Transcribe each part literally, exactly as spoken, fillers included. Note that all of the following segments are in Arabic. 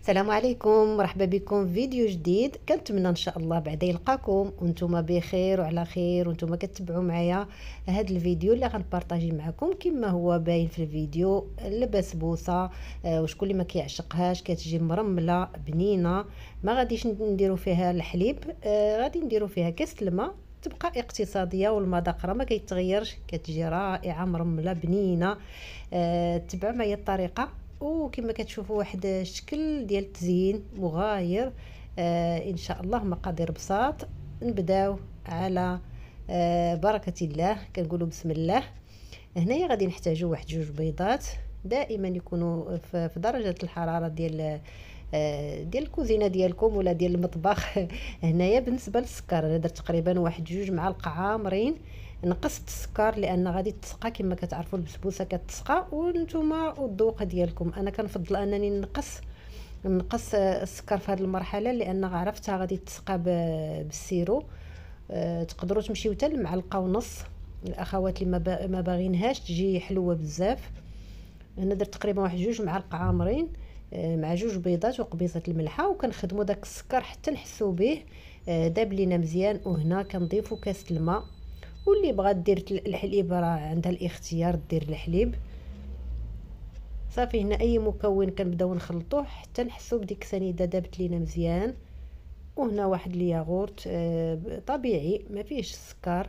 السلام عليكم، مرحبا بكم في فيديو جديد. كنتمنى ان شاء الله بعدا يلقاكم وانتم بخير وعلى خير وانتم كتبعوا معايا هذا الفيديو اللي غنبارطاجي معكم. كما هو باين في الفيديو البسبوسه، آه وشكون اللي ما كيعشقهاش، كتجي مرمله بنينه. ما غاديش نديروا فيها الحليب، آه غادي نديروا فيها كاس الماء، تبقى اقتصاديه والمذاق راه ما كيتغيرش، كتجي رائعه مرمله بنينه. آه تبعوا معايا الطريقه. وكما كتشوفوا واحد الشكل ديال التزيين مغاير. آه ان شاء الله مقادير بساط. نبداو على آه بركه الله، كنقولوا بسم الله. هنايا غادي نحتاجوا واحد جوج بيضات، دائما يكونوا في درجه الحراره ديال آه ديال الكوزينه ديالكم ولا ديال المطبخ. هنايا بالنسبه للسكر انا درت تقريبا واحد جوج معالق عامرين. نقصت السكر لان غادي تسقى، كما كتعرفوا البسبوسه كتسقى وانتم والذوق ديالكم. انا كنفضل انني نقص نقص السكر في هذه المرحله لان عرفتها غادي تسقى بالسيرو. أه تقدروا تمشيو حتى لمعلقه ونص الاخوات اللي ما باغينهاش تجي حلوه بزاف. هنا درت تقريبا واحد جوج معالق عامرين أه مع جوج بيضات وقبيصه الملحه، وكنخدموا داك السكر حتى نحسوا به أه داب لينا مزيان. وهنا كنضيفوا كاس الماء، واللي بغات دير الحليب راه عندها الاختيار دير الحليب. صافي هنا اي مكون كنبداو نخلطوه حتى نحسوا بديك السنيده دابت لينا مزيان. وهنا واحد الياغورت آه طبيعي ما فيهش السكر،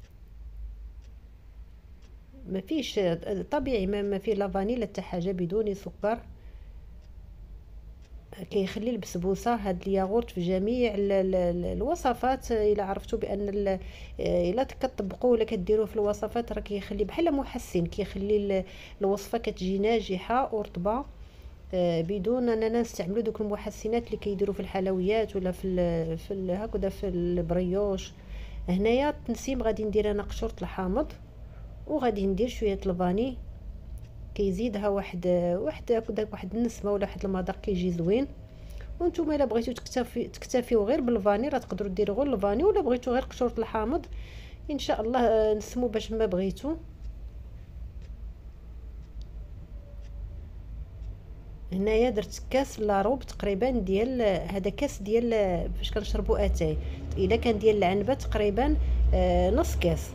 ما فيش آه طبيعي، ما, ما فيه لا فانيلا حتى حاجه، بدون سكر. كيخلي البسبوسه هاد الياغورت في جميع ال ال ال الوصفات. الا عرفتوا بان الا كتطبقوه ولا كديروه في الوصفات راه كيخلي بحال محسن، كيخلي الوصفه كتجي ناجحه ورطبه بدون اننا نستعملوا دوك المحسنات اللي كيديروا في الحلويات ولا في ال في ال هكذا في البريوش. هنايا التنسيم غادي ندير انا قشوره الحامض، وغادي ندير شويه الفاني كيزيدها واحد واحد هكذا واحد النسمه ولا واحد المذاق كيجي زوين. وانتم الا بغيتو تكتفي تكتفيو غير بالفاني راه تقدروا ديروا غير الفاني، ولا بغيتو غير قشوره الحامض ان شاء الله نسمو باش ما بغيتو. هنايا درت كاس لاروب تقريبا ديال هذا كاس ديال فاش كنشربوا اتاي، الا كان ديال العنبه تقريبا آه نص كاس.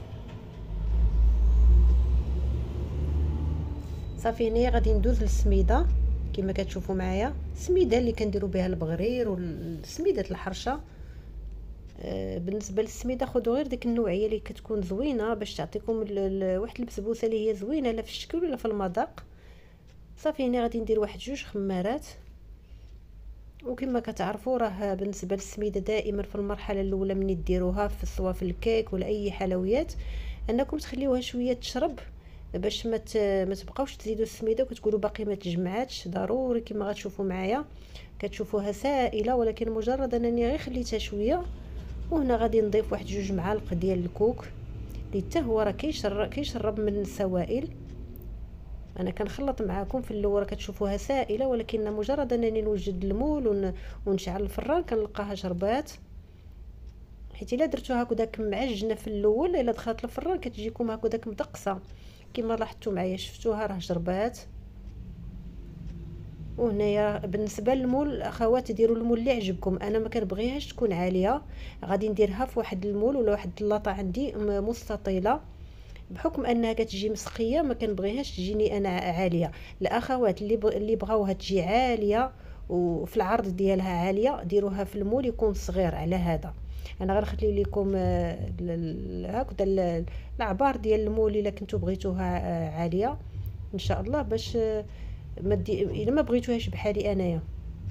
صافي هنايا غادي ندوز للسميده كما كتشوفوا معايا، السميده اللي كنديروا بها البغرير والسميده الحرشه. آه بالنسبه للسميده خذوا غير ديك النوعيه اللي كتكون زوينه باش تعطيكم واحد البسبوسه اللي هي زوينه لا في الشكل ولا في المذاق. صافي هنا غادي ندير واحد جوج خمارات. وكما كتعرفوا راه بالنسبه للسميده دائما في المرحله الاولى ملي ديروها في سواء في الكيك ولا اي حلويات انكم تخليوها شويه تشرب باش ما ما تبقاوش تزيدوا السميده وكتقولوا باقي ما تجمعاتش. ضروري كما غتشوفوا معايا كتشوفوها سائله، ولكن مجرد انني غير خليتها شويه. وهنا غادي نضيف واحد جوج معالق ديال الكوك اللي حتى هو راه كيشرب كيشرب من السوائل. انا كنخلط معاكم في الاول كتشوفوها سائله، ولكن مجرد انني نوجد المول ونشعل الفران كنلقاها شربات. حيت الا درتوها هكذاك معجنه في الاول الا دخلت الفران كتجيكم هكذاك مدقسه كما لاحظتوا معايا، شفتوها راه شربات. وهنايا بالنسبه للمول الاخوات ديروا المول اللي عجبكم، انا ما كنبغيهاش تكون عاليه، غادي نديرها في واحد المول ولا واحد اللاطه عندي مستطيله، بحكم انها كتجي مسقيه ما كنبغيهاش تجيني انا عاليه. الاخوات اللي ب... اللي بغاوها تجي عاليه وفي العرض ديالها عاليه ديروها في المول يكون صغير. على هذا انا غنخلي لكم هكذا العبار ديال المول الا كنتو بغيتوها عاليه ان شاء الله، باش ما دي... الا ما بغيتوهاش بحالي انايا.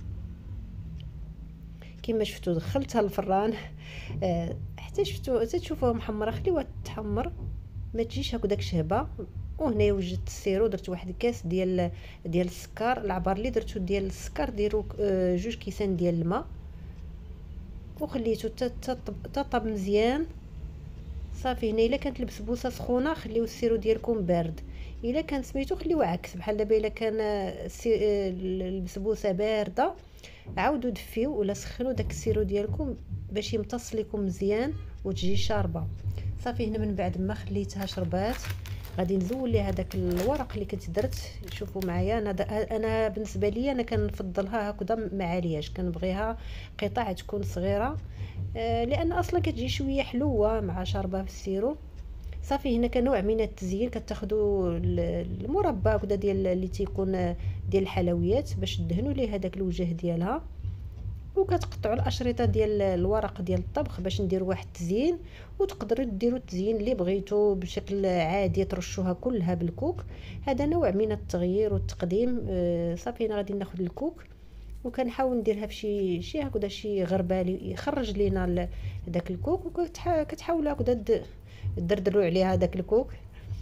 كما شفتوا دخلتها الفران حتى شفتوا حتى تشوفوها محمره، خليوها تحمر ما تجيش هكذاك شهبه. وهنا وجدت السيرو، درت واحد الكاس ديال ديال السكر. العبار اللي درتو ديال السكر ديروا جوج كيسان ديال الماء وخليتو تطب مزيان. صافي هنا الا كانت البسبوسه سخونه خليو السيرو ديالكم بارد، الا كان سميتو خليوه عكس بحال دابا الا كان البسبوسه بارده عاودوا دفيو ولا سخنوا داك السيرو ديالكم باش يمتص لكم مزيان وتجي شاربه. صافي هنا من بعد ما خليتها شربات غادي نزول ليها داك الورق اللي كنت درت. شوفوا معايا انا انا بالنسبه لي انا كنفضلها هكذا ما عالياش، كنبغيها قطع تكون صغيره آه لان اصلا كتجي شويه حلوه مع شاربه في السيرو. صافي هنا كنوع من التزيين، كتاخذوا المربى هكذا ديال اللي تيكون ديال الحلويات باش تدهنوا ليه هذاك الوجه ديالها، وكتقطعوا الاشرطه ديال الورق ديال الطبخ باش نديروا واحد التزيين. وتقدروا ديروا التزيين اللي بغيتو بشكل عادي، ترشوها كلها بالكوك. هذا نوع من التغيير والتقديم. آه صافي انا غادي ناخذ الكوك وكنحاول نديرها في شي شي هكذا شي غربالي يخرج لينا داك الكوك، وكتحاولوا هكذا دردروا عليها داك الكوك.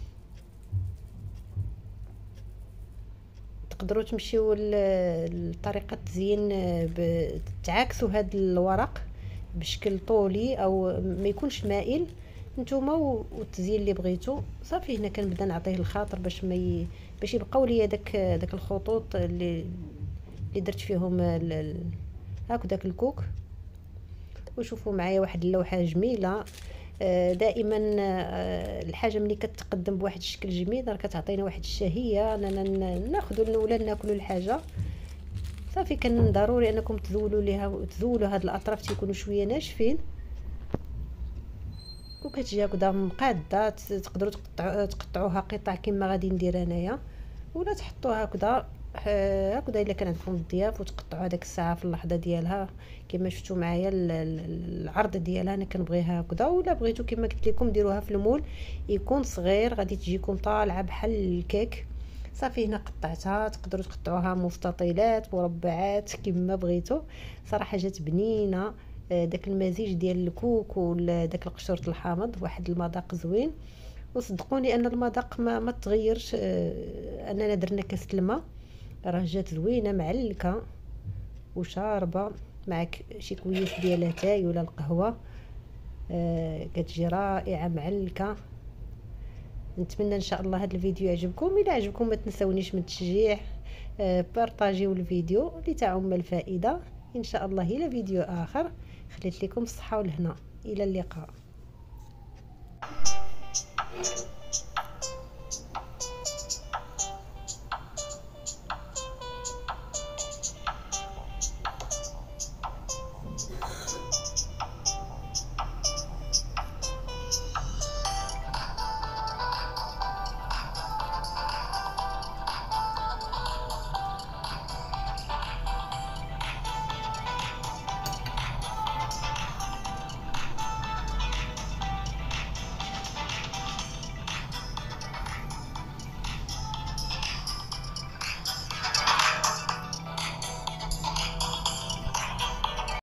تقدروا تمشيو لطريقه التزيين تعاكسوا هذا الورق بشكل طولي او ما يكونش مائل نتوما والتزيين اللي بغيتو. صافي هنا كنبدا نعطيه الخاطر باش ما ي... باش يبقاو ليا داك داك الخطوط اللي اللي درت فيهم ال... هاك داك الكوك. وشوفوا معايا واحد اللوحه جميله. دائما الحاجه ملي كتقدم بواحد الشكل جميل راه كتعطينا واحد الشهيه اننا ناخذوا ولا ناكلوا الحاجه. صافي كان ضروري انكم تزولوا ليها تزولوا هاد الاطراف تيكونوا شويه ناشفين، وكتجي هكذا مقاده. تقدروا تقطعوها قطع كما غادي ندير انايا، ولا تحطوها هكذا هكذا الا كان عندكم الضياف وتقطعوا هذاك الساعه في اللحظه ديالها كما شفتوا معايا العرض ديالها. انا كنبغيها هكذا، ولا بغيتو كما قلت لكم ديروها في المول يكون صغير غادي تجيكم طالعه بحال الكيك. صافي هنا قطعتها. تقدروا تقطعوها مستطيلات مربعات كما بغيتو. صراحه جات بنينه. داك المزيج ديال الكوك وداك القشور الحامض واحد المذاق زوين. وصدقوني ان المذاق ما, ما تغيرش. اننا درنا كاس الماء راه جات زوينه معلكه وشاربه معك شي كويس ديال اتاي ولا القهوه. آه كتجي رائعه معلكه. نتمنى ان شاء الله هذا الفيديو يعجبكم. الى عجبكم ما تنسونيش من التشجيع. آه بارطاجيو الفيديو لتعم الفائده. ان شاء الله الى فيديو اخر. خليت لكم الصحه والهنا. الى اللقاء.